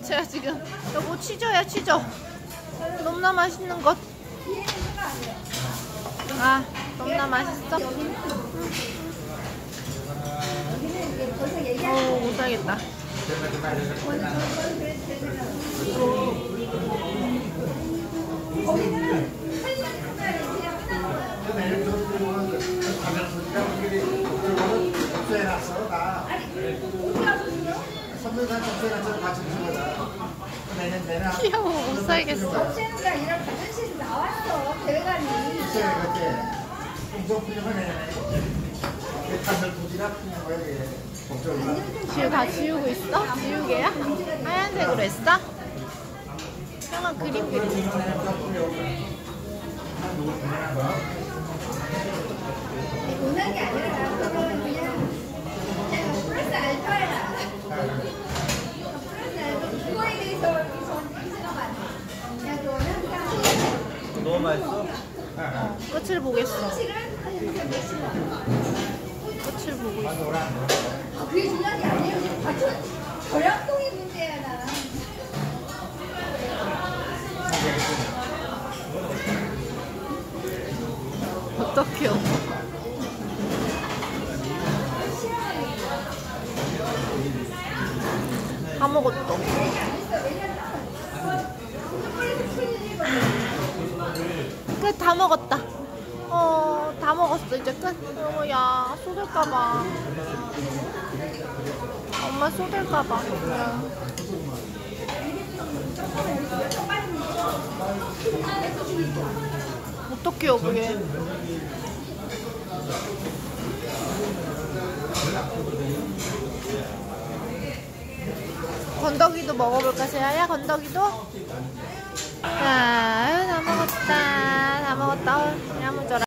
제가 지금 여보 치저야 치저. 너무나 맛있는 것. 아 너무나 맛있어. 못 살겠다. 귀여워 못 살겠어. 업체가 이런 자존심 나왔어. 대관이. 지우 다 지우고 있어? 지우개야? 하얀색으로 했어? 형아 그림 그리고 있어. 원하는 게 아니라 그거는 그냥 플러스 알파야. 플러스 알파 그거에 대해서 전 인지가 많아. 그냥 너는 항상 너무 맛있어? 끝을 보겠어. 실은 끝을 보고 있어. 그게 중요한 게 아니에요. 저량동이 문제야 나. 어떡해요. 다 먹었어. 끝 다 먹었다. 다 먹었어 이제 끝. 야 쏟을까봐. 엄마 쏟을까봐. 어떡해요 그게. 건더기도 먹어볼까 세아야? 건더기도? 자, 다 먹었다. 다 먹었다. 야무져라.